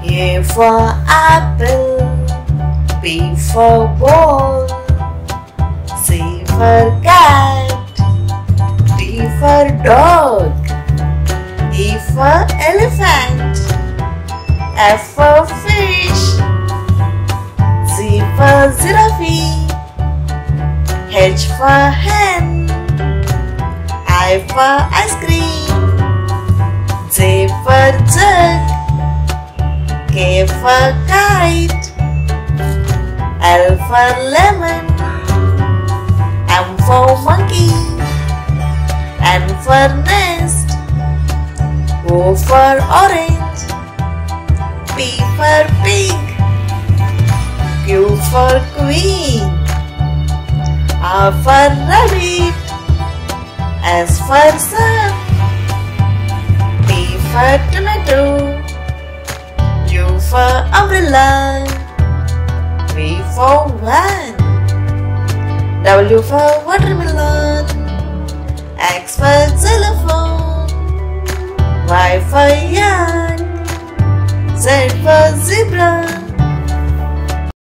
A for apple, B for ball, C for cat, D for dog, E for elephant, F for fish, Z for giraffe, H for hen, I for ice cream, J for jug, K for kite, L for lemon, M for monkey, N for nest, O for orange, P for pig, Q for queen, R for rabbit, S for sun, T for tomato, U for umbrella, V for van, W for watermelon, X for xylophone, Y for yak, Z for zebra,